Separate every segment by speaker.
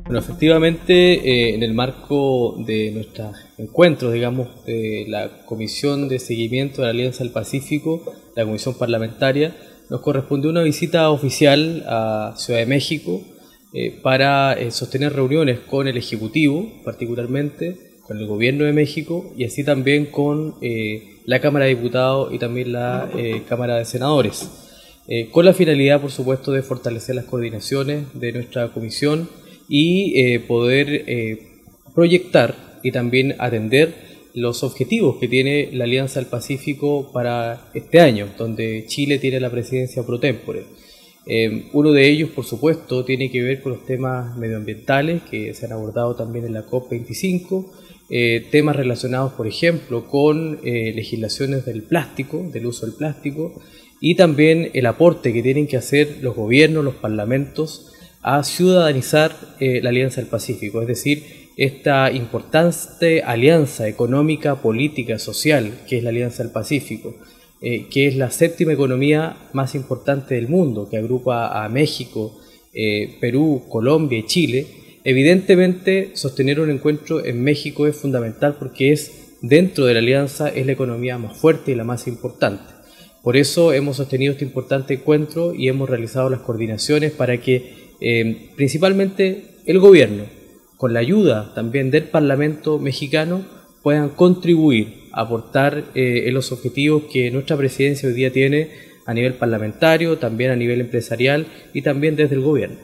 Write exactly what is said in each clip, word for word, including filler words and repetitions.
Speaker 1: Bueno, efectivamente, eh, en el marco de nuestros encuentros, digamos, de la Comisión de Seguimiento de la Alianza del Pacífico, la Comisión Parlamentaria, nos correspondió una visita oficial a Ciudad de México eh, para eh, sostener reuniones con el Ejecutivo, particularmente con el Gobierno de México, y así también con eh, la Cámara de Diputados y también la eh, Cámara de Senadores, eh, con la finalidad, por supuesto, de fortalecer las coordinaciones de nuestra comisión y eh, poder eh, proyectar y también atender los objetivos que tiene la Alianza del Pacífico para este año, donde Chile tiene la presidencia pro tempore. Eh, uno de ellos, por supuesto, tiene que ver con los temas medioambientales que se han abordado también en la COP veinticinco, eh, temas relacionados, por ejemplo, con eh, legislaciones del plástico, del uso del plástico, y también el aporte que tienen que hacer los gobiernos, los parlamentos, a ciudadanizar eh, la Alianza del Pacífico, es decir, esta importante alianza económica, política, social que es la Alianza del Pacífico, eh, que es la séptima economía más importante del mundo, que agrupa a México, eh, Perú, Colombia y Chile. Evidentemente, sostener un encuentro en México es fundamental porque es, dentro de la alianza, es la economía más fuerte y la más importante. Por eso hemos sostenido este importante encuentro y hemos realizado las coordinaciones para que Eh, principalmente el gobierno, con la ayuda también del Parlamento mexicano, puedan contribuir a aportar eh, en los objetivos que nuestra presidencia hoy día tiene a nivel parlamentario, también a nivel empresarial y también desde el gobierno.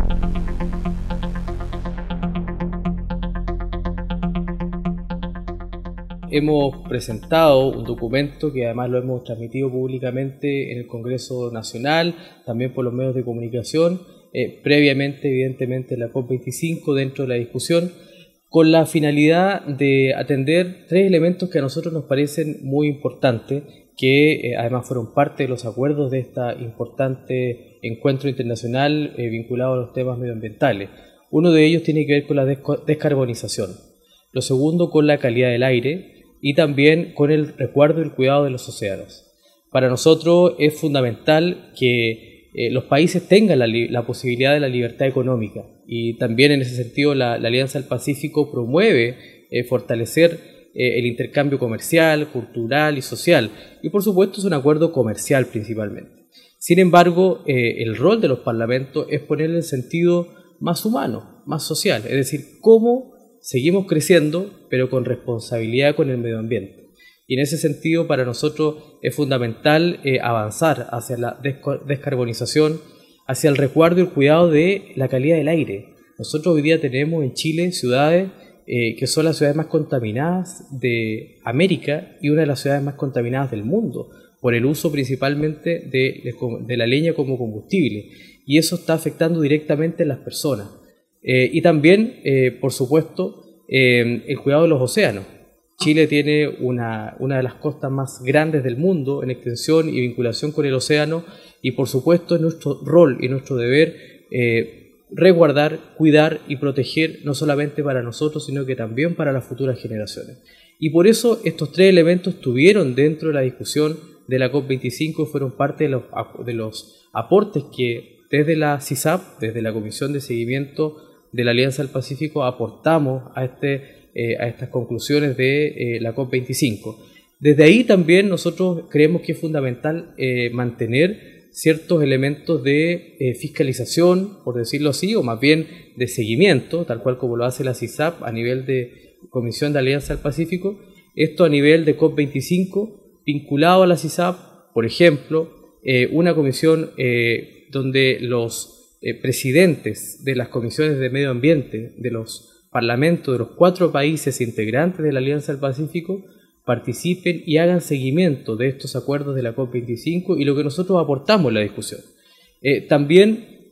Speaker 1: Hemos presentado un documento que además lo hemos transmitido públicamente en el Congreso Nacional, también por los medios de comunicación, Eh, previamente, evidentemente, la COP veinticinco dentro de la discusión, con la finalidad de atender tres elementos que a nosotros nos parecen muy importantes, que eh, además fueron parte de los acuerdos de este importante encuentro internacional eh, vinculado a los temas medioambientales. Uno de ellos tiene que ver con la descarbonización, lo segundo con la calidad del aire y también con el resguardo y el cuidado de los océanos. Para nosotros es fundamental que Eh, los países tengan la, la posibilidad de la libertad económica y también en ese sentido la, la Alianza del Pacífico promueve eh, fortalecer eh, el intercambio comercial, cultural y social, y por supuesto es un acuerdo comercial principalmente. Sin embargo, eh, el rol de los parlamentos es ponerle el sentido más humano, más social, es decir, cómo seguimos creciendo pero con responsabilidad con el medio ambiente. Y en ese sentido, para nosotros es fundamental eh, avanzar hacia la descarbonización, hacia el resguardo y el cuidado de la calidad del aire. Nosotros hoy día tenemos en Chile ciudades eh, que son las ciudades más contaminadas de América y una de las ciudades más contaminadas del mundo, por el uso principalmente de, de, de la leña como combustible. Y eso está afectando directamente a las personas. Eh, y también, eh, por supuesto, eh, el cuidado de los océanos. Chile tiene una, una de las costas más grandes del mundo en extensión y vinculación con el océano y por supuesto es nuestro rol y nuestro deber eh, resguardar, cuidar y proteger no solamente para nosotros sino que también para las futuras generaciones. Y por eso estos tres elementos estuvieron dentro de la discusión de la COP veinticinco y fueron parte de los, de los aportes que desde la C I S A P, desde la Comisión de Seguimiento de la Alianza del Pacífico aportamos a este Eh, a estas conclusiones de eh, la COP veinticinco. Desde ahí también nosotros creemos que es fundamental eh, mantener ciertos elementos de eh, fiscalización, por decirlo así, o más bien de seguimiento, tal cual como lo hace la C I S A P a nivel de Comisión de Alianza del Pacífico, esto a nivel de COP veinticinco, vinculado a la C I S A P, por ejemplo, eh, una comisión eh, donde los eh, presidentes de las comisiones de medio ambiente, de los parlamentos de los cuatro países integrantes de la Alianza del Pacífico participen y hagan seguimiento de estos acuerdos de la COP veinticinco y lo que nosotros aportamos en la discusión. Eh, también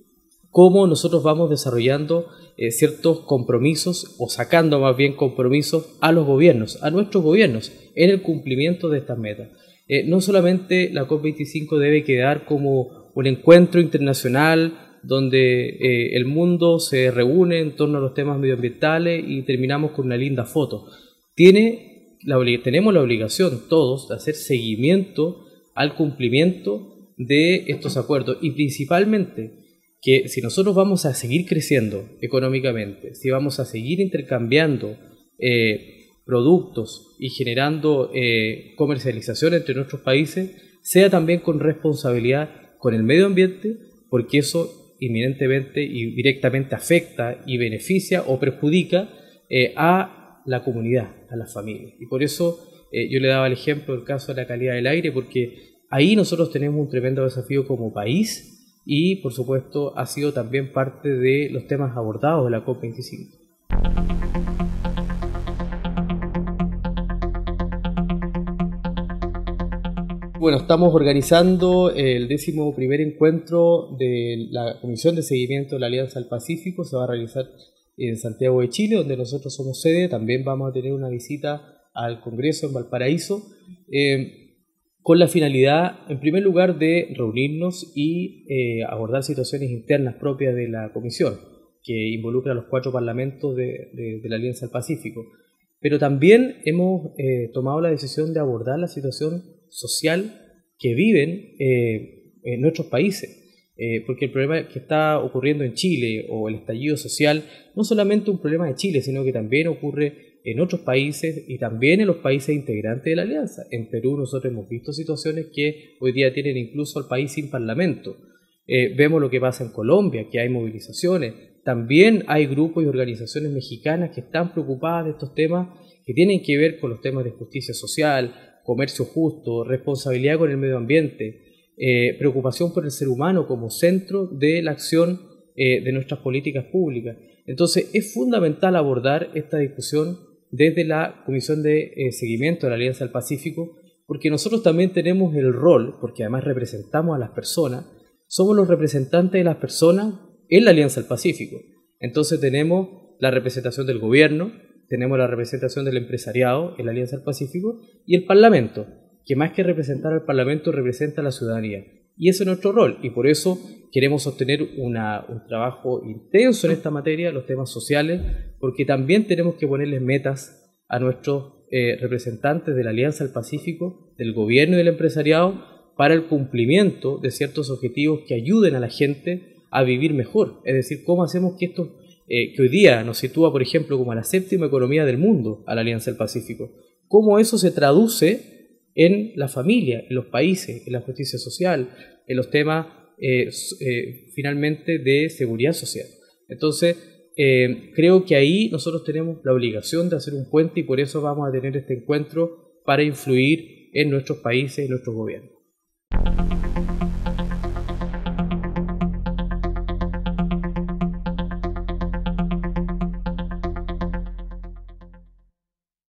Speaker 1: cómo nosotros vamos desarrollando eh, ciertos compromisos o sacando más bien compromisos a los gobiernos, a nuestros gobiernos, en el cumplimiento de estas metas. Eh, no solamente la COP veinticinco debe quedar como un encuentro internacional donde eh, el mundo se reúne en torno a los temas medioambientales y terminamos con una linda foto. Tiene la, tenemos la obligación todos de hacer seguimiento al cumplimiento de estos acuerdos y principalmente que si nosotros vamos a seguir creciendo económicamente, si vamos a seguir intercambiando eh, productos y generando eh, comercialización entre nuestros países, sea también con responsabilidad con el medio ambiente, porque eso inminentemente y directamente afecta y beneficia o perjudica eh, a la comunidad, a las familias. Y por eso eh, yo le daba el ejemplo del caso de la calidad del aire, porque ahí nosotros tenemos un tremendo desafío como país y, por supuesto, ha sido también parte de los temas abordados de la COP veinticinco. Bueno, estamos organizando el décimo primer encuentro de la Comisión de Seguimiento de la Alianza del Pacífico. Se va a realizar en Santiago de Chile, donde nosotros somos sede. También vamos a tener una visita al Congreso en Valparaíso, eh, con la finalidad, en primer lugar, de reunirnos y eh, abordar situaciones internas propias de la Comisión, que involucra a los cuatro parlamentos de, de, de la Alianza del Pacífico. Pero también hemos eh, tomado la decisión de abordar la situación social que viven eh, en nuestros países, eh, porque el problema que está ocurriendo en Chile o el estallido social no solamente un problema de Chile, sino que también ocurre en otros países y también en los países integrantes de la Alianza. En Perú nosotros hemos visto situaciones que hoy día tienen incluso al país sin parlamento. Eh, vemos lo que pasa en Colombia, que hay movilizaciones. También hay grupos y organizaciones mexicanas que están preocupadas de estos temas que tienen que ver con los temas de justicia social, comercio justo, responsabilidad con el medio ambiente, eh, preocupación por el ser humano como centro de la acción eh, de nuestras políticas públicas. Entonces es fundamental abordar esta discusión desde la Comisión de eh, Seguimiento de la Alianza del Pacífico, porque nosotros también tenemos el rol, porque además representamos a las personas, somos los representantes de las personas en la Alianza del Pacífico. Entonces tenemos la representación del gobierno, tenemos la representación del empresariado en la Alianza del Pacífico y el Parlamento, que más que representar al Parlamento representa a la ciudadanía. Y ese es nuestro rol, y por eso queremos sostener una, un trabajo intenso en esta materia, los temas sociales, porque también tenemos que ponerles metas a nuestros eh, representantes de la Alianza del Pacífico, del gobierno y del empresariado, para el cumplimiento de ciertos objetivos que ayuden a la gente a vivir mejor. Es decir, cómo hacemos que esto, eh, que hoy día nos sitúa, por ejemplo, como a la séptima economía del mundo, a la Alianza del Pacífico, cómo eso se traduce en la familia, en los países, en la justicia social, en los temas eh, eh, finalmente de seguridad social. Entonces, eh, creo que ahí nosotros tenemos la obligación de hacer un puente y por eso vamos a tener este encuentro para influir en nuestros países y nuestros gobiernos.